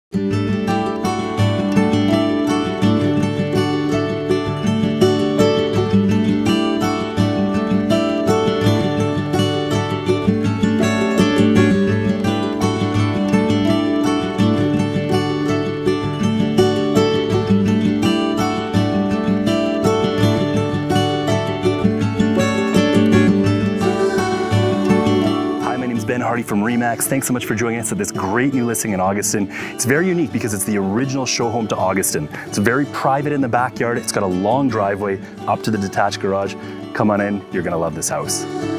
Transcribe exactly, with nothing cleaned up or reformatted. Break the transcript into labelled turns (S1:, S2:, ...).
S1: From Remax. Thanks so much for joining us at this great new listing in Auguston. It's very unique because it's the original show home to Auguston. It's very private in the backyard. It's got a long driveway up to the detached garage. Come on in, you're gonna love this house.